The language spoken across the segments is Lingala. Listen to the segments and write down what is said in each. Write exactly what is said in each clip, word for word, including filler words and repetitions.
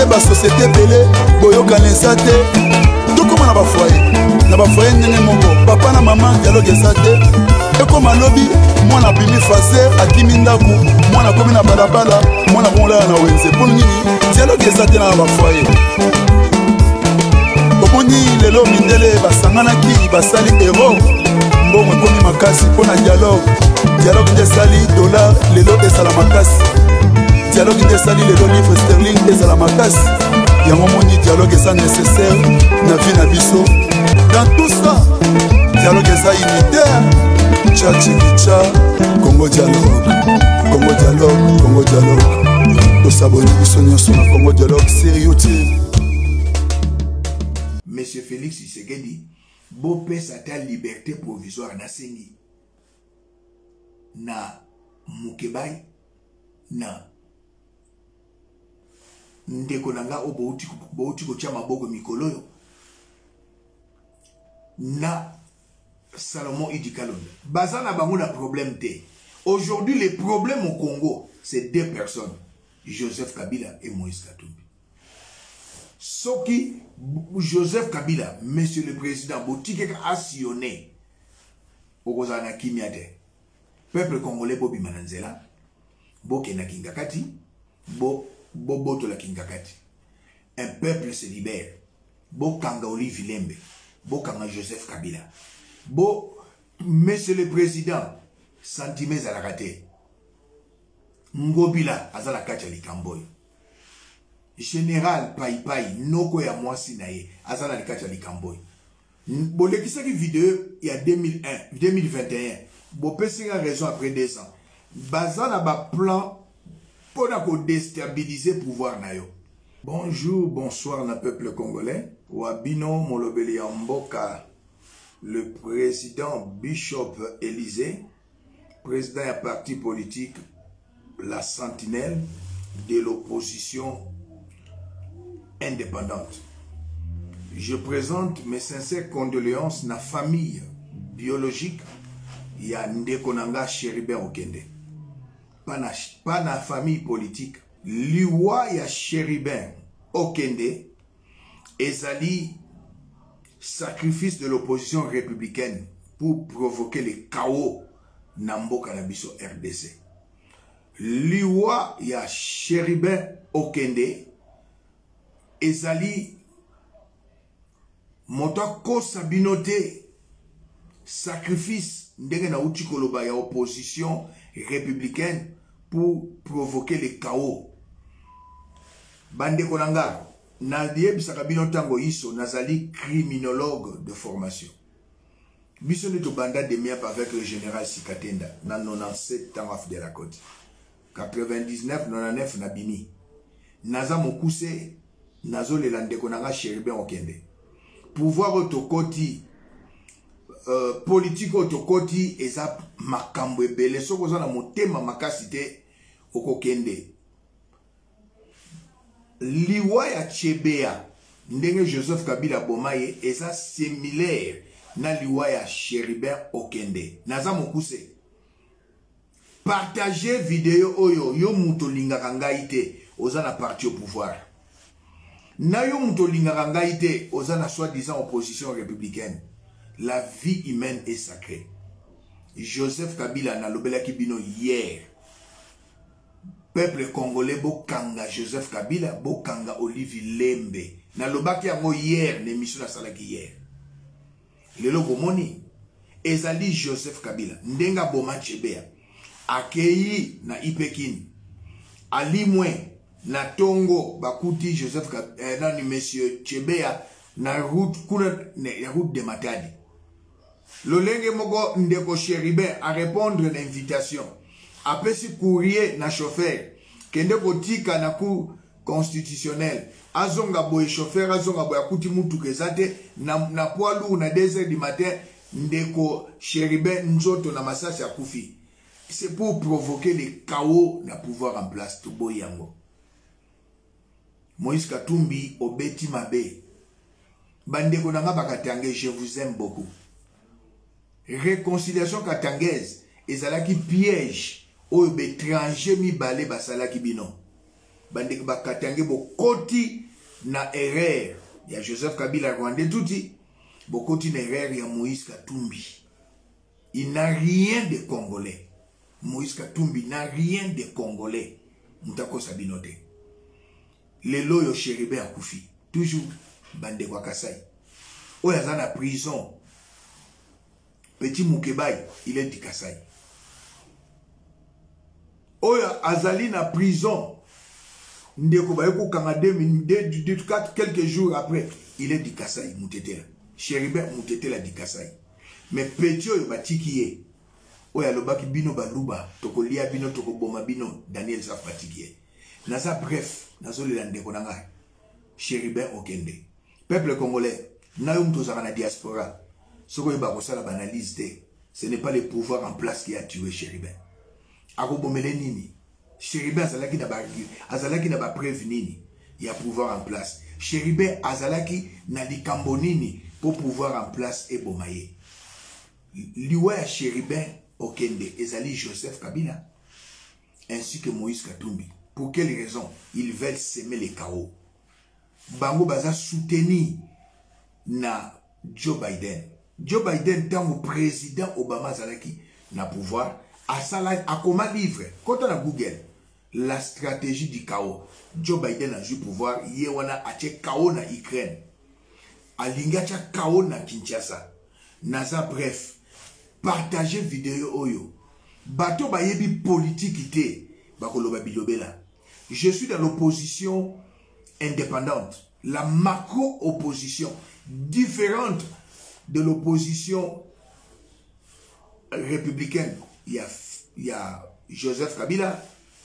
ba société belé boyoka nesa te tokoma na ba foyer na ba foyer ndenge moko papa na mama dialogue esa te ekoma lobi mwana bimi faser akimi ndaku mwana komi na balabala mwana komolala na wenze mpo nini dialogue esa te na ba foyer omoni lelo mindele basanganaki basali ero mbongo ekomi makasi mpo na dialogue dialogue nde esali dollar lelo esala makasi dialogue nde esali lelo livre sterling ezala makasi yango moni dialogue eza nécessaire na vie na biso dans tout ça dialogue eza unitaire tchachikicha Congo dialogue Congo dialogue Congo dialogue tosaboni biso nyonso na Congo dialogue sérieux te. Monsieur Félix Tshisekedi bopesa ta liberté provisoire na sengi na Mukebai na ndeko nanga o bouti bouti ko tia maboko mikoloyo na Salomon Idi Kalonda bazana bango na problème te. Aujourd'hui les problèmes au Congo c'est deux personnes, Joseph Kabila et Moïse Katumbi. Soki Joseph Kabila, monsieur le président, botike a sillonné okozana kimiate peuple congolais bobi mananzela boke na kingakati bo boboto la kingakati un peuple se libère bo kanga Olivier Lembe bo kanga Joseph Kabila bo monsieur le président sentiments à la raté ngobila azala kacha likamboy général Pai Pai noko ya mwasi na ye azala likacha likamboy bolekisa ki vidéo il y a deux mille un deux mille vingt et un bo pesinga raison après deux ans bazana ba plan pour na ko déstabiliser pouvoir na yo. Bonjour, bonsoir na peuple congolais. Wabino molobeli ya mboka le président Bishop Élysée, président ya parti politique la Sentinelle de l'opposition indépendante. Je présente mes sincères condoléances na famille biologique ya ndeko nanga Chéribin Okende. Pas na, pas na famille politique. Liwa ya Chéribin Okende ezali sacrifice de l'opposition républicaine pour provoquer le chaos na mboka na biso R D C. Liwa ya Chéribin Okende ezali moto kosa binote sacrifice ndenge na uti koloba ya opposition républicaine pour provoquer le chaos. Bande konanga na diebisaka bino tango iso nazali criminologue de formation. Biso ne to banda de miap avec le général Sikatenda na quatre-vingt-dix-sept ans af de la côte. quatre-vingt-dix-neuf quatre-vingt-dix-neuf na bini. Naza mokuse nazo le lande konanga Chéribin Okende. Pouvoir otokoti euh, politique otokoti eza makambo ebele soko za na motema makasi te okokende. Liwa ya Chebea ndenge Joseph Kabila bomaye eza similaire na liwa ya Chéribin Okende. Naza mokuse partager vidéo oyo yo muto lingaka ngai te oza na parti au pouvoir. Na yo muto lingaka ngai te oza na soi-disant opposition républicaine. La vie humaine est sacrée. Joseph Kabila na lobelaki bino hier. Peuple congolais bokanga Joseph Kabila bokanga Olivier Lembe. Na lobaki yango hier l'émission na salaki hier. Lelo komoni ezali Joseph Kabila ndenga boma Chebea akei na Ipekin alimwe na tongo bakuti Joseph Kabila eh, nani monsieur Chebea na route kuna ya route de Matadi. Lolenge moko ndeko Chéribin a répondre l'invitation. Apesi courrier na chauffeur kende kotika na cour constitutionnel azonga boy chauffeur azonga boy akuti mutu kezate na na poilu na deux heures du matin ndeko Chéribin nzoto na masasi akufi. C'est pour provoquer le chaos na pouvoir en place to boy yango. Moïse Katumbi obeti mabe. Bandeko nanga bakatange, je vous aime beaucoup. Réconciliation katangaise ezalaki piège oyo bétranger mi balé basalaki bino. bandeko bakatange bokoti na erreur ya Joseph Kabila Rwandais touti bokoti na erreur ya Moïse Katumbi. Il n'a rien de Congolais. Moïse Katumbi n'a rien de Congolais. Moutako Sabinote. Les loyaux chéribé à Koufi. Toujours bande kwa Kasai. Oya na prison. Petit Moukebaï, il est du Kasai. Oya azali na prison. Ndeko bayeko kangade quelques jours après, il est du Kasai Moutetela. Chéribé Moutetela du Kasai. Mais petit oyo batikiye. Oya lobaki bino baluba, toko lia bino toko boma bino Daniel Saf batikiye. Nasa bref, nazo le ndeko nanga. Chéribin Okende. Peuple congolais, na yum tozaka na diaspora. Soko yoba kosala banalise te. Ce n'est pas le pouvoir en place qui a tué Chéribin. Ako bomele nini? Chéribin azalaki na ba azalaki na ba preuve nini? Il y a pouvoir en place. Chéribin azalaki na likambo nini pour pouvoir en place et bomaye. Liwa Chéribin Okende ezali Joseph Kabila ainsi que Moïse Katumbi. Pour quelle raison? Ils veulent semer les chaos. Bango baza soutenu na Joe Biden. Joe Biden tant que président Obama zalaki na pouvoir a sala a comment livre quand on a Google la stratégie du chaos. Joe Biden a joué pouvoir yewana a che chaos na Ukraine. Alinga cha chaos na Kinshasa. Naza bref partager vidéo oyo. Bato ba yebi politique ité bakoloba bilobela. Je suis dans l'opposition indépendante, la macro-opposition, différente de l'opposition républicaine. Il y a, il y a Joseph Kabila,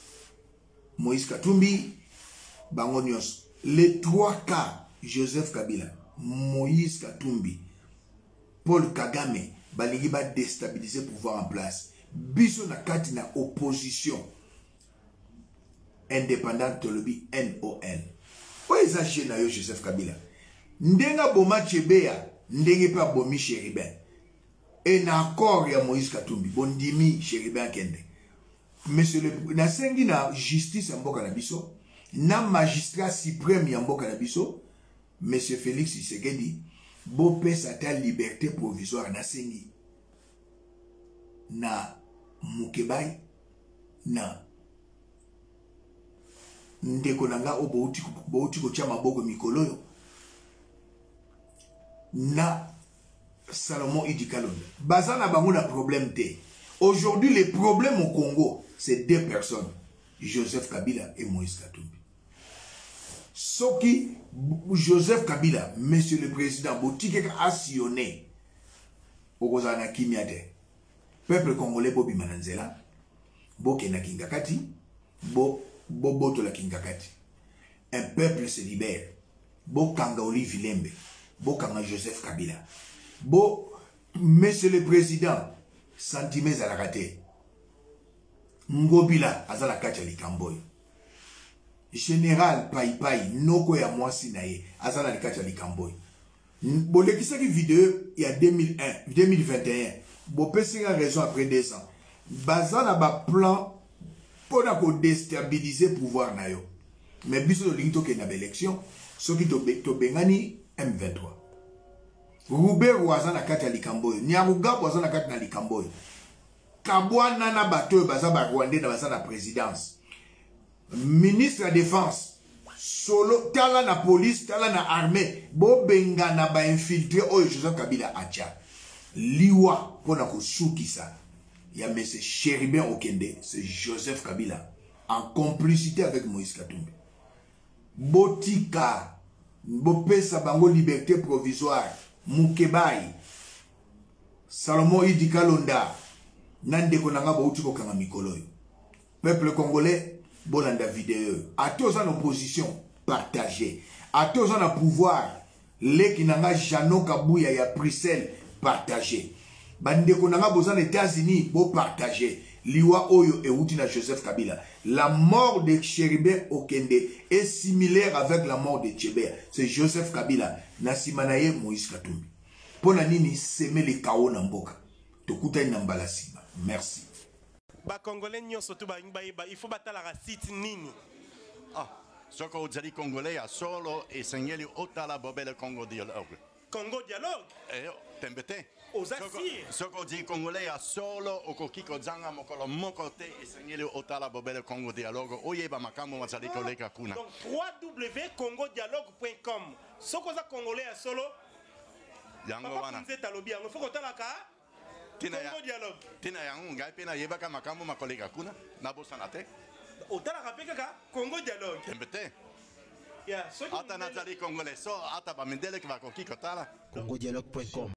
Moïse Katumbi, Bangonios. Les trois cas, Joseph Kabila, Moïse Katumbi, Paul Kagame, balingi ba déstabiliser le pouvoir en place. Biso na kati na opposition indépendante lobby N O N. Oeza na yo Joseph Kabila. Ndenga boma Chebea, ndenge pa bomi Chéribin. Et na accord ya Moïse Katumbi, bondimi Chéribin kende. Monsieur le na sengi na justice ya mboka na biso, na magistrat suprême ya mboka na biso, Monsieur Félix Tshisekedi, bo pesa ta liberté provisoire na sengi. Na Mukebai, na ndeko nanga o bouti bouti ko tia maboko mikoloyo na Salomon Idi Kalonda. Bazana bango na problème te. Aujourd'hui les problèmes au Congo, c'est deux personnes, Joseph Kabila et Moïse Katumbi. Soki Joseph Kabila, monsieur le président, botike a sillonné okozana kimiate. Peuple congolais bobi mananzela, boke na kingakati, bo Bobo la Kingakati. Un peuple se libère. Bo Kanga Olivier Lembe. Bo Kanga Joseph Kabila. Bo Monsieur le Président. Santimé Zalarate. Ngobila Azala Kacha Likamboy. Général Pai Pai. Noko ya Mwasi Naye. Azala Kacha Likamboy. Bo le qui qui vidéo il y a deux mille un, deux mille vingt et un. Bo pesi raison après deux ans. Bazana ba plan pour déstabiliser le pouvoir na yo. Mais biso de l'ingito ke na élection, ce qui to bengani M vingt-trois. Robert Ouazana kati ya Likamboy, Nyaruga Ouazana kati na Likamboy. Kabwana na bato baza ba Rwandais na baza na présidence. Ministre de la Défense, solo tala na police, tala na armée, bo benga na ba infiltré oyo Joseph Kabila acha. Liwa pona ko sukisa. Il y a M. Chéribin Okende, c'est Joseph Kabila, en complicité avec Moïse Katumbi. Botika, Bopesa Bango Liberté Provisoire, Mukebai, Salomon Idi Kalonda, Nande Konanga Boutiko Kanga Mikoloyo. Peuple congolais, Bolanda vidéo. À tous en opposition, partagez. À tous en pouvoir, les qui n'ont Jano Kabouya ya Bruxelles, partagez. Bande konanga bozan États-Unis, bo partager. Liwa Oyo et Outina Joseph Kabila. La mort de Chéribin Okende est similaire avec la mort de Tchébea. C'est Joseph Kabila. Nasimanaye Moïse Katumbi. Pona nini semer les chaos na mboka. Tokuta nambala sima. Merci. Ba Congolais nyoso tu ba il faut batala site nini. Ah. soko ozali congolais ya solo esengeli otala bobele Congo dialogue. Congo dialogue. Eh, tembe te. Ozasi. Soko ozali congolais ya solo okoki kozanga mokolo moko te esengeli otala bobele Congo dialogue oyeba makambo mazali koleka kuna. Donc w w w point congo dialogue point com. Soko oza congolais ya solo. Yango wana. Nze talobi yango foko talaka. Tina ya. Congo dialogue. Tina yango ngai pe na yebaka makambo makoleka kuna na bosana te. Otalaka pe kaka Congo dialogue. Tembe te. Ya, soki Ata nazali congolais so ata bamindele ki bakoki kotala. congo dialogue point com